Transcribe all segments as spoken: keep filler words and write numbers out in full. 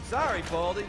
Sorry, Baldy.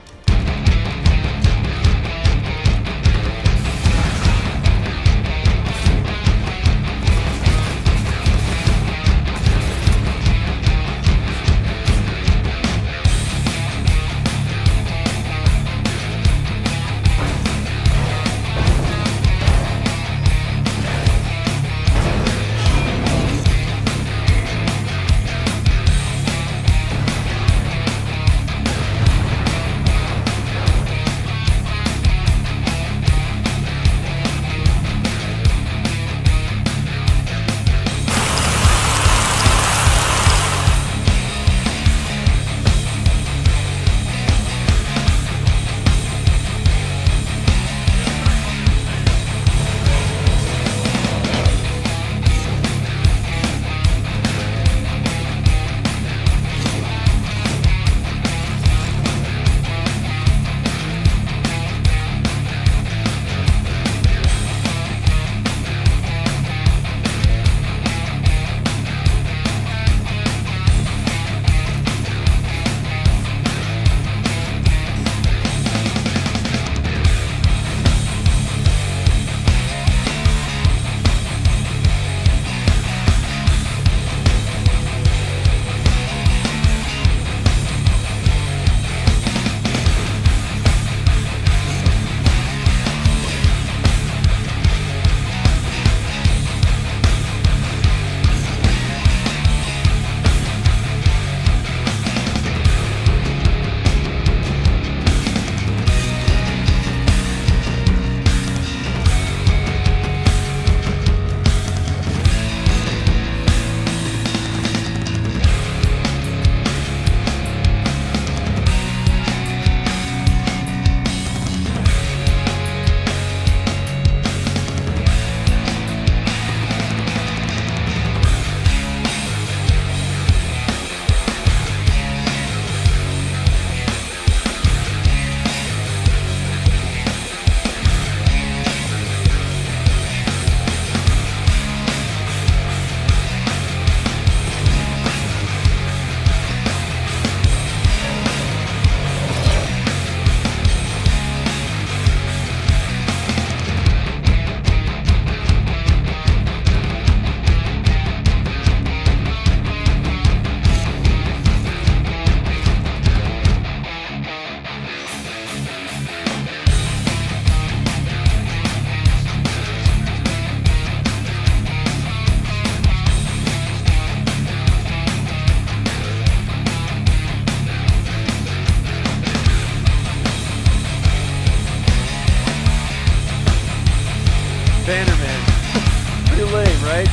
Bannerman. Pretty lame, right?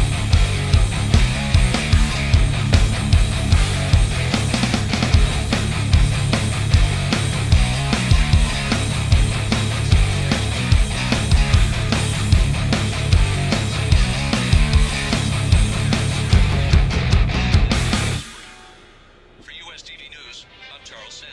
For U S T V News, I'm Charles Sandler.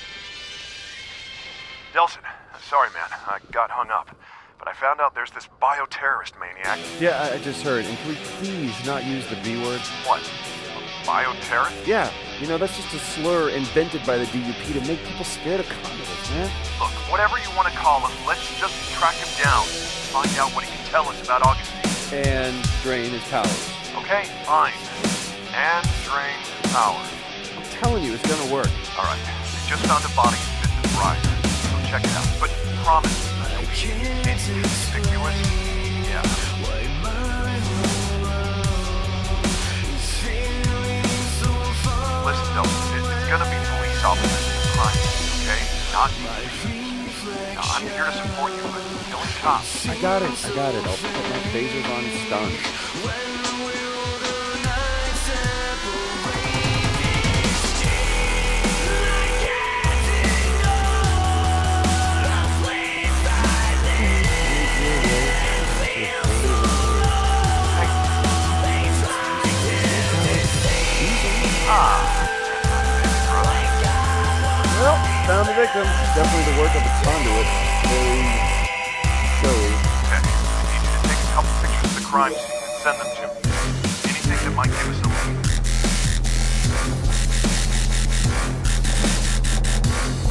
Delson, sorry man, I got hung up. But I found out there's this bioterrorist maniac. Yeah, I, I just heard. And can we please not use the B word? What? A bioterrorist? Yeah, you know, that's just a slur invented by the D U P to make people scared of communists, man. Look, whatever you want to call him, let's just track him down. Find out what he can tell us about Augustine. And drain his powers. Okay, fine. And drain his powers. I'm telling you, it's gonna work. Alright, we just found a body in Vincent Rise. So check it out. But promise, it'll be inconspicuous. Yeah. Listen, Delson, it, it's gonna be police officers and crime, okay? Not me. Now, I'm here to support you, but don't stop. I got it, I got it. I'll put my phasers on stun. Well, found the victim. Definitely the work of a conduit. Very showy. Okay, I need you to take a couple pictures of the crime scene and send them to me. Anything that might give us a lead.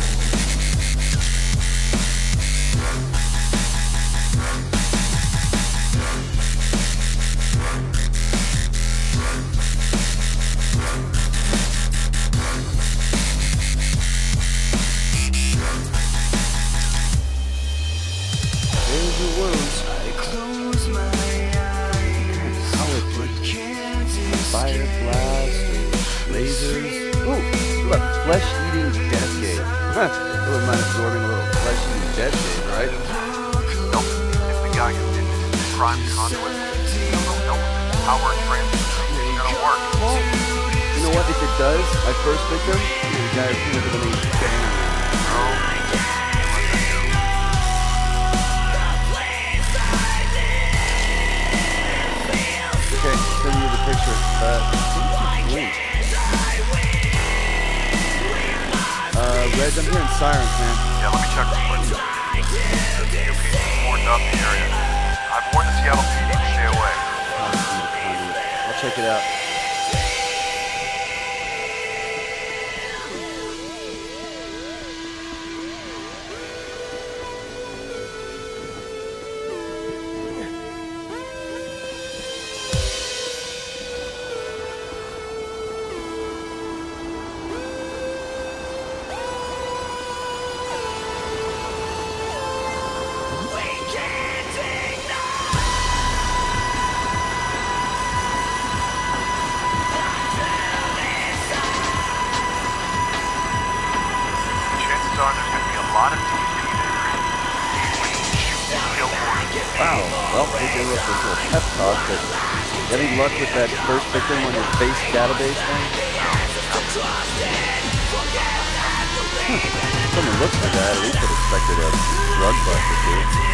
fire blast or lasers. Ooh, look, flesh-eating death gauge. Huh, I wouldn't mind absorbing a little flesh-eating death gauge, right? Nope. If the guy who did this crime conduit, you don't know if the power transfer is gonna work. Well, you know what? If it does, my first victim is the guy who came up with the name Bang. Okay, send you the picture. Uh, wait. Uh, Reg, I'm hearing sirens, man. Yeah, let me check real quick. U P is warned up the area. I've warned the Seattle P D to stay away. I'll check it out. Wow, well, we can look this little pep talk, but any luck with that first victim on your face database thing? Hmm. Someone looks like that, at least would expected a drug bust or two.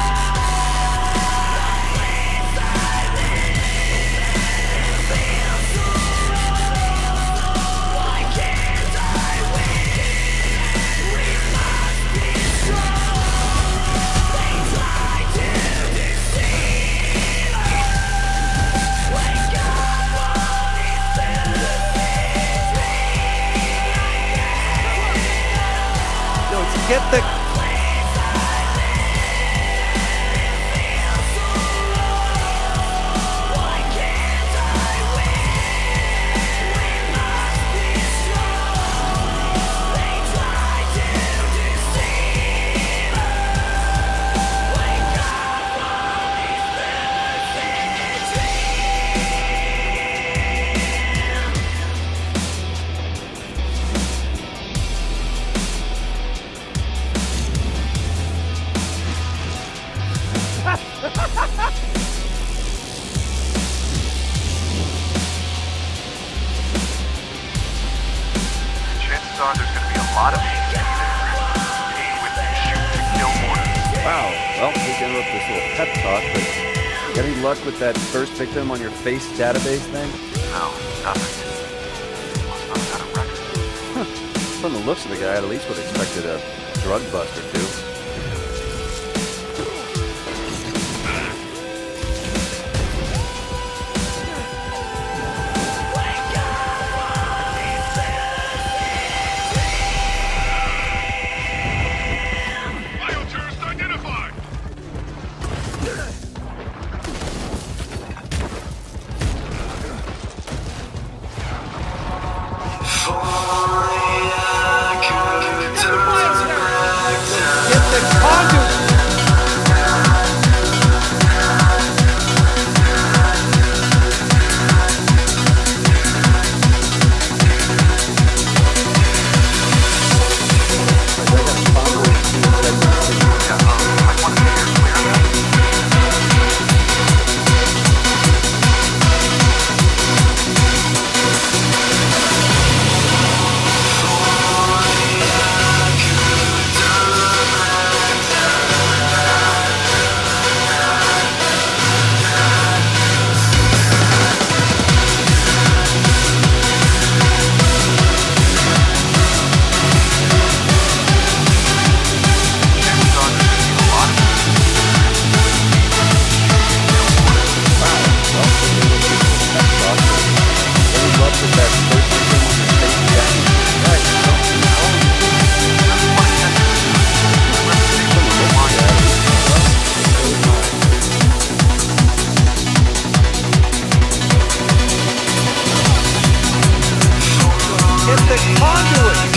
Get the... Chances are there's going to be a lot of people with shoot to kill orders. Wow, well, we can interrupt this little pep talk, but any luck with that first victim on your face database thing? No, nothing. Must not have had a record. Huh. From the looks of the guy, I at least would have expected a drug bust or two. the conduit.